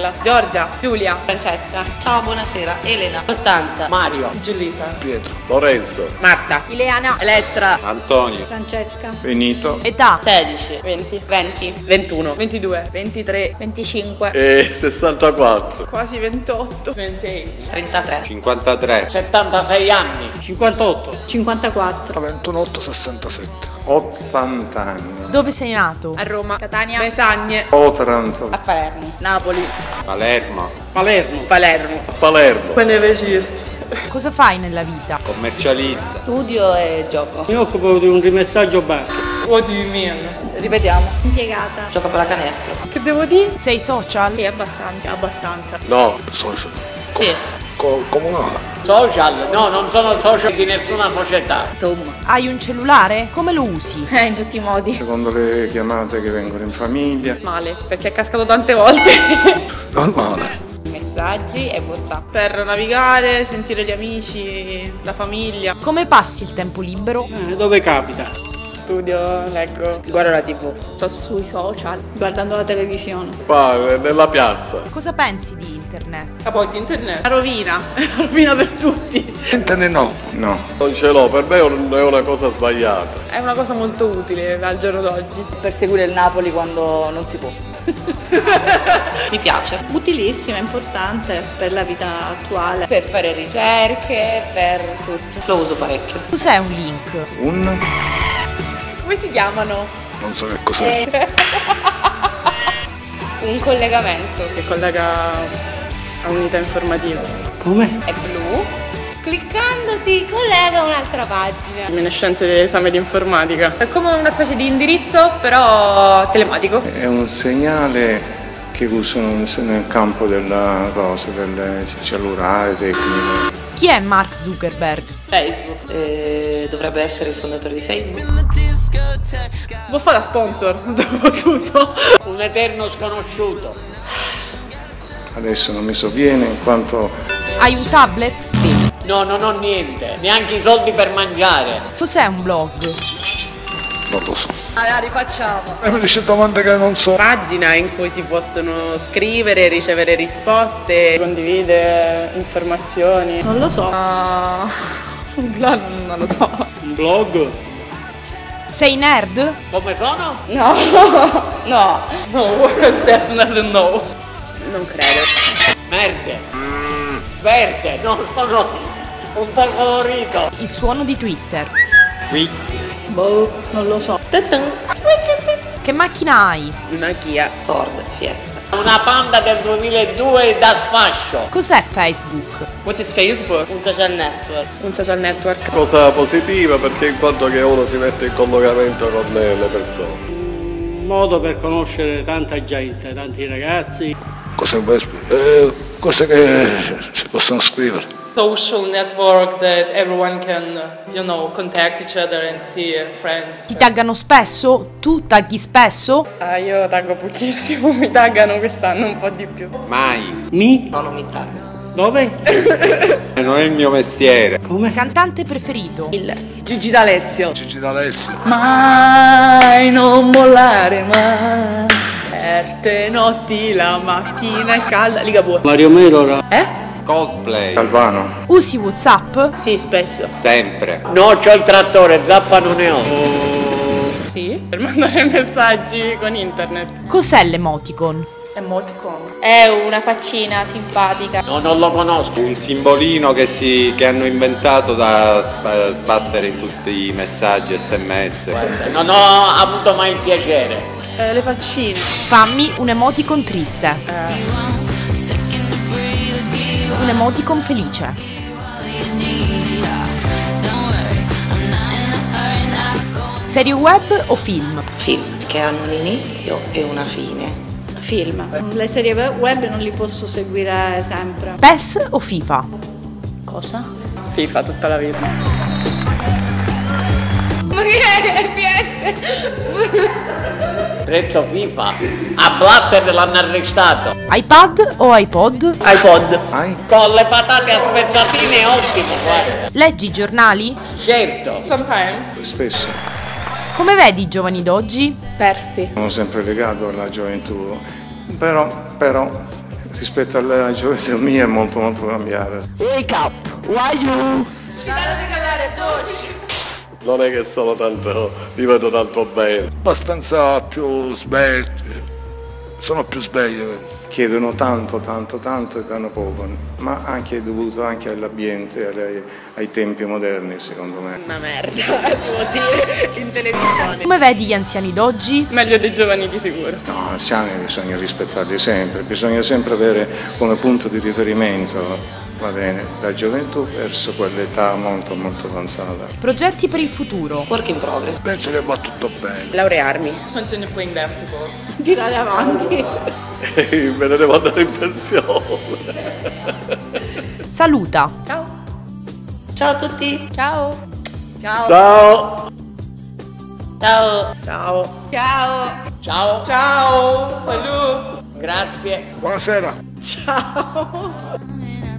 Antonella, Giorgia, Giulia, Francesca. Ciao, buonasera. Elena, Costanza, Mario, Giulietta, Pietro, Lorenzo, Marta, Ileana, Elettra, Antonio, Francesca, Benito età 16, 20, 20, 21, 22, 23, 25, e 64, quasi 28, 28, 33. 53, 76 anni, 58, 54, 28, 67. 80 anni, Dove sei nato? a Roma, Catania, Mesagne, Otranto, a Palermo, Napoli, Palermo, Palermo, Palermo, Panevecista. Cosa fai nella vita? commercialista, studio e gioco. Mi occupo di un rimessaggio banca. What do you mean? Ripetiamo. impiegata, Gioco a pallacanestro. Che devo dire? Sei social? Sì, abbastanza. Abbastanza. no, Social. Sì. Comunale. Social? No, non sono social di nessuna società. Insomma. Hai un cellulare? Come lo usi? In tutti i modi. secondo le chiamate che vengono in famiglia, Male, perché è cascato tante volte. Normale. Messaggi e WhatsApp. Per navigare, sentire gli amici, la famiglia. Come passi il tempo libero? Dove capita? Studio, leggo, Guardo la TV. sto sui social. guardando la televisione. qua nella piazza, Cosa pensi di internet? A poi di internet. La rovina, rovina per tutti. Internet no. no, non ce l'ho, per me è una cosa sbagliata. È una cosa molto utile al giorno d'oggi. Per seguire il Napoli quando non si può. Mi piace. Utilissima, importante per la vita attuale. Per fare ricerche, per tutto. Lo uso parecchio. Cos'è un link? Un Come si chiamano? Non so che cos'è. Un collegamento. Che collega a unità informativa. Come? È blu. Cliccando ti collega a un'altra pagina. Reminiscenze dell'esame di informatica. È come una specie di indirizzo, però telematico. è un segnale che usano nel campo della cosa, del cellulare tecnico. Chi è Mark Zuckerberg? Facebook. Dovrebbe essere il fondatore di Facebook. Può fare da sponsor, dopo tutto. Un eterno sconosciuto. Adesso non mi sovviene in quanto Hai un tablet? Sì. No, non ho niente. Neanche i soldi per mangiare. Cos'è un blog? Non lo so. Allora rifacciamo. E mi dice domande che non so. Pagina in cui si possono scrivere, ricevere risposte, condividere informazioni. Non lo so. Un blog non lo so. Un blog? Sei nerd? Come sono? No, no, no, definitely no. Non credo. Merde. Verde. Non sono un favorito. Il suono di Twitter. Boh, non lo so. Che macchina hai? Una Kia. Ford, Fiesta. Una Panda del 2002 da sfascio. Cos'è Facebook? What is Facebook? Un social network. Un social network. cosa positiva perché in quanto che uno si mette in collegamento con le persone. Un modo per conoscere tanta gente, tanti ragazzi. Cose cose che si possono scrivere. Social network that everyone can, contact each other and see friends. Ti taggano spesso? Tu tagghi spesso? Io taggo pochissimo, mi taggano quest'anno un po' di più. Mai, Mi? No, non mi taglia. Dove? non è il mio mestiere. Come? Cantante preferito? Gigi D'Alessio. Gigi D'Alessio. Mai non mollare mai. Certe notti la macchina è calda. Ligabue. Mario Melora. Coldplay, Albano, Usi WhatsApp? Sì, spesso. sempre. No, c'ho il trattore, zappa non ne ho. Sì. Per mandare messaggi con internet. Cos'è l'emoticon? Emoticon. È una faccina simpatica. No, non lo conosco. Un simbolino che hanno inventato da sbattere in tutti i messaggi SMS. Non ho avuto mai il piacere. Le faccine. Fammi un emoticon triste. Un emoticon felice. Serie web o film? Film che hanno un inizio e una fine. Film. Le serie web non li posso seguire sempre. PES o FIFA? Cosa? FIFA tutta la vita. Ma che è FPS? Prezzo FIFA. A Blatter l'hanno arrestato. iPad o iPod? iPod. Con le patate a spezzatine è ottimo, guarda. Leggi i giornali? Certo. Sometimes. Spesso Come vedi i giovani d'oggi? Persi. sono sempre legato alla gioventù, però si rispetto alla gioventù mia è molto molto cambiata. Wake up, why you? Non è che mi vedo tanto bene. Abbastanza più svelti, sono più sveglio. Chiedono tanto e danno poco, ma anche dovuto anche all'ambiente, ai tempi moderni, secondo me. Una merda, si può dire in televisione. Come vedi gli anziani d'oggi? Meglio dei giovani di sicuro. No, anziani bisogna rispettarli sempre, bisogna sempre avere come punto di riferimento, va bene, la gioventù verso quell'età molto molto avanzata. Progetti per il futuro? Work in progress. Penso che va tutto bene. Laurearmi. Continue playing basketball. Tirare avanti. Me ne devo andare in pensione. Saluta. Ciao. Ciao a tutti. Ciao. Ciao. Ciao. Ciao. Ciao. Ciao. Ciao. Ciao. Salut. Grazie. Buonasera. Ciao.